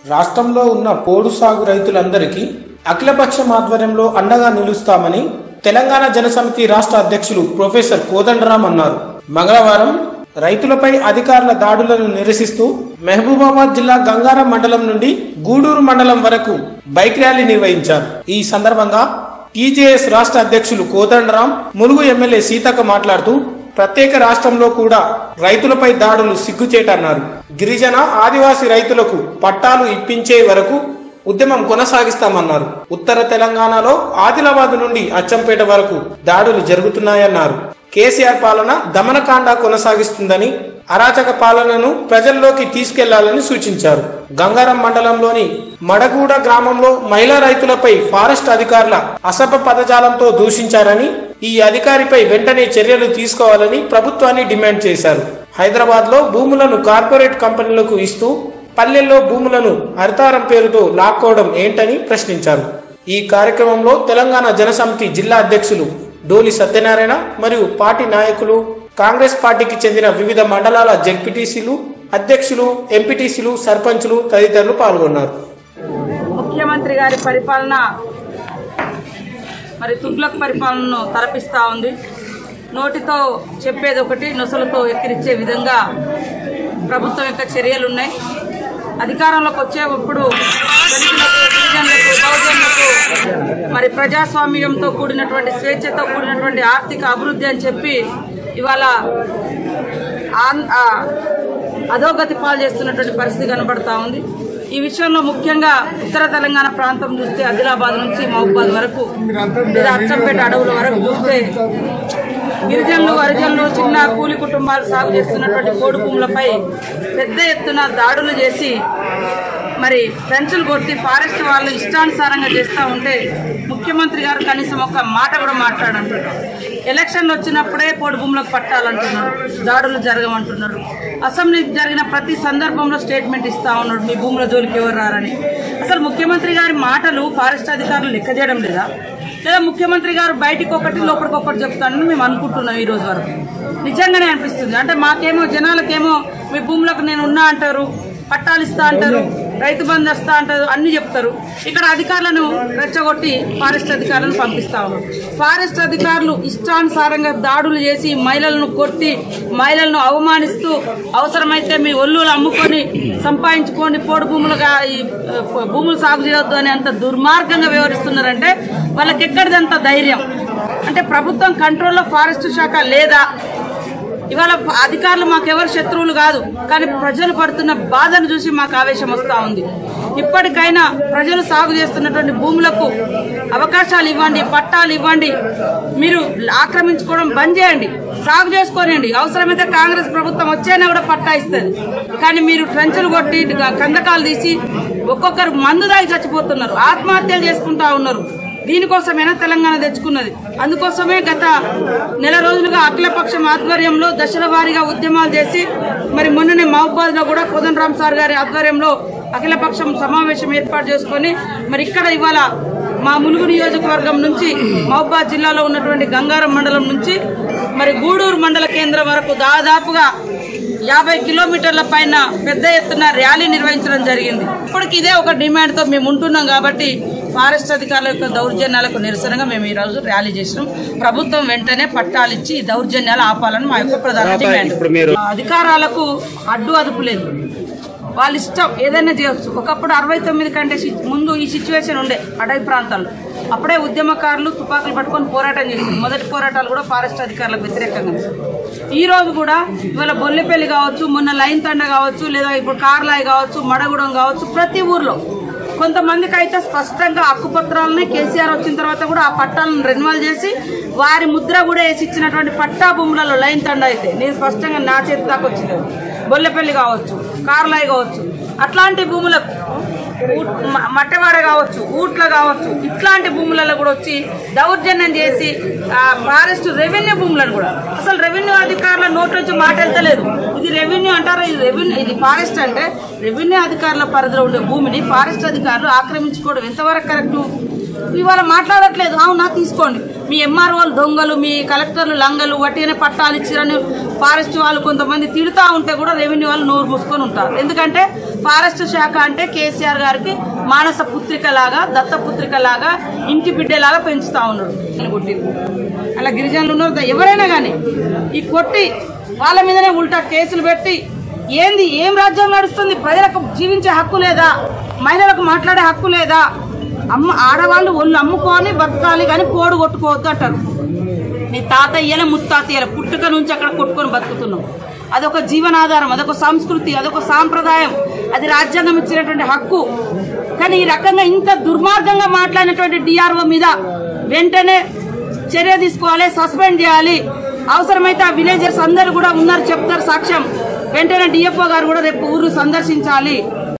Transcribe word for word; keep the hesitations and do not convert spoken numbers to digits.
రాష్ట్రంలో ఉన్న పోడు సాగు రైతులందరికీ అఖిలపక్షం ఆధ్వర్యంలో అండగా నిలుస్తామని తెలంగాణ జనసమితి రాష్ట్ర అధ్యక్షులు ప్రొఫెసర్ కోదండరాం అన్నారు. మంగళవారం రైతులపై అధికారుల దాడులను నిరసిస్తూ మహబూబాబాద్ జిల్లా గంగారం మండలం నుండి గూడూరు మండలం వరకు బైక్ ర్యాలీ నిర్వహించారు. ఈ సందర్భంగా టీజేఎస్ రాష్ట్ర అధ్యక్షులు కోదండరాం, ములుగు ఎమ్మెల్యే సీతక్క మాట్లాడుతూ ప్రత్యేక రాష్ట్రంలో కూడా రైతులపై దాడులు సిగ్గుచేటన్నారు. గిరిజన ఆదివాసీ రైతులకు పట్టాలు ఇప్పించే వరకు ఉద్యమం కొనసాగిస్తామన్నారు. ఉత్తర తెలంగాణలో ఆదిలాబాద్ నుండి అచ్చంపేట వరకు దాడులు జరుగుతున్నాయన్నారు. కేసీఆర్ పాలన దమనకాండ కొనసాగిస్తుందని, అరాచక పాలనను ప్రజల్లోకి తీసుకెళ్లాలని సూచించారు. గంగారం మండలంలోని మడగూడ గ్రామంలో మహిళా రైతులపై ఫారెస్ట్ అధికారుల అసభ్య పదజాలంతో దూషించారని, ఈ అధికారిపై వెంటనే చర్యలు తీసుకోవాలని ప్రభుత్వాన్ని డిమాండ్ చేశారు. హైదరాబాద్ లో భూములను కార్పొరేట్ కంపెనీలకు ఇస్తూ పల్లెల్లో భూములను హరితారం పేరుతో లాక్కోవడం ఏంటని ప్రశ్నించారు. ఈ కార్యక్రమంలో తెలంగాణ జనసమితి జిల్లా అధ్యక్షులు డోలి సత్యనారాయణ మరియు పార్టీ నాయకులు, కాంగ్రెస్ పార్టీకి చెందిన వివిధ మండలాల జెడ్పీటీసీలు, అధ్యక్షులు, ఎంపీటీసీలు, సర్పంచులు తదితరులు పాల్గొన్నారు. ముఖ్యమంత్రి గారి పరిపాలన మరి తుగ్లక్ పరిపాలనను తలపిస్తా ఉంది. నోటితో చెప్పేది ఒకటి, నొసలతో ఎక్కిరించే విధంగా ప్రభుత్వం యొక్క చర్యలున్నాయి. అధికారంలోకి వచ్చేటప్పుడు గిరిజనులకు, బహుజనులకు మరి ప్రజాస్వామ్యంతో కూడినటువంటి, స్వేచ్ఛతో కూడినటువంటి ఆర్థిక అభివృద్ధి అని చెప్పి ఇవాళ అధోగతి పాలు చేస్తున్నటువంటి పరిస్థితి కనబడతా ఉంది. ఈ విషయంలో ముఖ్యంగా ఉత్తర తెలంగాణ ప్రాంతం చూస్తే ఆదిలాబాద్ నుంచి మహబూబాద్ వరకు లేదా అచ్చంపేట అడవుల వరకు చూస్తే గిరిజనులు, హరిజనులు, చిన్న కూలి కుటుంబాలు సాగు చేస్తున్నటువంటి పోడు భూములపై పెద్ద ఎత్తున దాడులు చేసి మరి పెన్షన్లు కొట్టి ఫారెస్ట్ వాళ్ళు ఇష్టానుసారంగా చేస్తూ ఉంటే ముఖ్యమంత్రి గారు కనీసం ఒక మాట కూడా మాట్లాడంటున్నారు. ఎలక్షన్లు వచ్చినప్పుడే పోడు భూములకు పట్టాలంటున్నారు, దాడులు జరగమంటున్నారు. అసెంబ్లీ జరిగిన ప్రతి సందర్భంలో స్టేట్మెంట్ ఇస్తా ఉన్నాడు, మీ భూముల జోలికి ఎవరు రారని. అసలు ముఖ్యమంత్రి గారి మాటలు ఫారెస్ట్ అధికారులు లెక్క చేయడం లేదా, లేదా ముఖ్యమంత్రి గారు బయటికి ఒకటి లోపలికి ఒకటి చెప్తానని మేము అనుకుంటున్నాం. ఈ రోజు వరకు నిజంగానే అనిపిస్తుంది. అంటే మాకేమో జనాలకేమో మీ భూములకు నేను ఉన్నా అంటారు, పట్టాలు ఇస్తా అంటారు, రైతు బంధు వస్తా అంటారు, అన్ని చెప్తారు. ఇక్కడ అధికారులను రెచ్చగొట్టి ఫారెస్ట్ అధికారులను పంపిస్తా ఉన్నారు. ఫారెస్ట్ అధికారులు ఇష్టానుసారంగా దాడులు చేసి మహిళలను కొట్టి, మహిళలను అవమానిస్తూ, అవసరమైతే మీ ఒళ్ళులు అమ్ముకొని సంపాదించుకొని పోడు భూములుగా ఈ భూములు సాగు చేయొద్దు అని అంత దుర్మార్గంగా వ్యవహరిస్తున్నారంటే వాళ్ళకి ఎక్కడిదంత ధైర్యం? అంటే ప్రభుత్వం కంట్రోల్లో ఫారెస్ట్ శాఖ లేదా? ఇవాళ అధికారులు మాకెవరు శత్రువులు కాదు, కానీ ప్రజలు పడుతున్న బాధను చూసి మాకు ఆవేశం వస్తూ ఉంది. ఇప్పటికైనా ప్రజలు సాగు చేస్తున్నటువంటి భూములకు అవకాశాలు ఇవ్వండి, పట్టాలు ఇవ్వండి. మీరు ఆక్రమించుకోవడం బంద్ చేయండి, సాగు చేసుకోనండి. అవసరమైతే కాంగ్రెస్ ప్రభుత్వం వచ్చైనా కూడా పట్టా ఇస్తుంది. కానీ మీరు ట్రెంచులు కొట్టి కందకాలు తీసి ఒక్కొక్కరు మందు దాగి చచ్చిపోతున్నారు, ఆత్మహత్యలు చేసుకుంటా ఉన్నారు. దీనికోసమైనా తెలంగాణ తెచ్చుకున్నది. అందుకోసమే గత నెల రోజులుగా అఖిలపక్షం ఆధ్వర్యంలో దశల వారీగా ఉద్యమాలు చేసి మరి మొన్ననే మహబూబాద్ లో కూడా కోదండరాం సార్ గారి ఆధ్వర్యంలో అఖిలపక్షం సమావేశం ఏర్పాటు చేసుకుని మరి ఇక్కడ ఇవాళ మా ములుగు నియోజకవర్గం నుంచి మహబూబాద్ జిల్లాలో ఉన్నటువంటి గంగారం మండలం నుంచి మరి గూడూరు మండల కేంద్రం వరకు దాదాపుగా యాభై కిలోమీటర్ల పైన పెద్ద ఎత్తున ర్యాలీ నిర్వహించడం జరిగింది. ఇప్పటికి ఇదే ఒక డిమాండ్ తో మేము ఉంటున్నాం. కాబట్టి ఫారెస్ట్ అధికారుల యొక్క దౌర్జన్యాలకు నిరసనగా మేము ఈ రోజు ర్యాలీ చేసినాం. ప్రభుత్వం వెంటనే పట్టాలు ఇచ్చి దౌర్జన్యాలు ఆపాలని మా యొక్క ప్రధాన డిమాండ్. అధికారాలకు అడ్డు అదుపు లేదు, వాళ్ళ ఇష్టం ఏదైనా చేయవచ్చు. ఒకప్పుడు అరవై తొమ్మిది కంటే ముందు ఈ సిచ్యువేషన్ ఉండే అటవీ ప్రాంతాల్లో. అప్పుడే ఉద్యమకారులు తుపాకులు పట్టుకొని పోరాటం చేసింది. మొదటి పోరాటాలు కూడా ఫారెస్ట్ అధికారులకు వ్యతిరేకంగా. ఈ రోజు కూడా ఇవాళ బొల్లెపల్లి కావచ్చు, మొన్న లైన్ తండ కావచ్చు, లేదా ఇప్పుడు కార్లాయి కావచ్చు, మడగూడెం కావచ్చు, ప్రతి ఊర్లో కొంతమందికి అయితే స్పష్టంగా హక్కుపత్రాలని కేసీఆర్ వచ్చిన తర్వాత కూడా ఆ పట్టాలను రెన్యువల్ చేసి వారి ముద్ర కూడా వేసి ఇచ్చినటువంటి పట్టా భూములలో లైన్ తండ అయితే నేను స్పష్టంగా నా చేతి దాకా వచ్చింది. బొల్లెపల్లి కావచ్చు, కార్లాయి కావచ్చు, అట్లాంటి భూములకు మట్టవాడ కావచ్చు, ఊట్ల కావచ్చు, ఇట్లాంటి భూములలో కూడా వచ్చి దౌర్జన్యం చేసి ఫారెస్ట్ రెవెన్యూ భూములను కూడా అసలు రెవెన్యూ అధికారుల నోట్ నుంచి మాట వెళ్తలేదు. ఇది రెవెన్యూ అంటారా? ఇది రెవెన్యూ, ఇది ఫారెస్ట్ అంటే రెవెన్యూ అధికారుల పరిధిలో ఉండే భూమిని ఫారెస్ట్ అధికారులు ఆక్రమించుకోవడం ఎంతవరకు కరెక్టు? ఇవాళ మాట్లాడట్లేదు. అవునా, తీసుకోండి. మీ ఎంఆర్ఓలు దొంగలు, మీ కలెక్టర్లు లంగలు, వట్టిగానే పట్టాలు ఇచ్చిరని ఫారెస్ట్ వాళ్ళు కొంతమంది తిడుతూ ఉంటే కూడా రెవెన్యూ వాళ్ళు నోరు మూసుకొని ఉంటారు. ఎందుకంటే ఫారెస్ట్ శాఖ అంటే కేసీఆర్ గారికి మానస పుత్రిక లాగా దత్త పుత్రిక లాగా ఇంటి బిడ్డలాగా పెంచుతా ఉన్నాడు. కొట్టి అలా గిరిజనులు ఉన్నారు ఎవరైనా కానీ ఈ కొట్టి వాళ్ళ మీదనే ఉల్టా కేసులు పెట్టి ఏంది ఏం రాజ్యం నడుస్తుంది? ప్రజలకు జీవించే హక్కు లేదా? మహిళలకు మాట్లాడే హక్కు లేదా? అమ్మ ఆడవాళ్ళు ఒళ్ళు అమ్ముకొని బతకాలి కానీ కోడు కొట్టుకోవద్దు అంటారు. నీ తాతయ్యల ముత్తాతయ్యల పుట్టుక నుంచి అక్కడ కొట్టుకొని బతుకుతున్నాం. అదొక జీవనాధారం, అదొక సంస్కృతి, అదొక సాంప్రదాయం, అది రాజ్యాంగం ఇచ్చినటువంటి హక్కు. కానీ ఈ రకంగా ఇంత దుర్మార్గంగా మాట్లాడినటువంటి డిఆర్ఓ మీద వెంటనే చర్య తీసుకోవాలి, సస్పెండ్ చేయాలి. అవసరమైతే ఆ విలేజర్స్ అందరూ కూడా ఉన్నారు చెప్తారు సాక్ష్యం. వెంటనే డిఎఫ్ఓ గారు కూడా రేపు ఊరు సందర్శించాలి.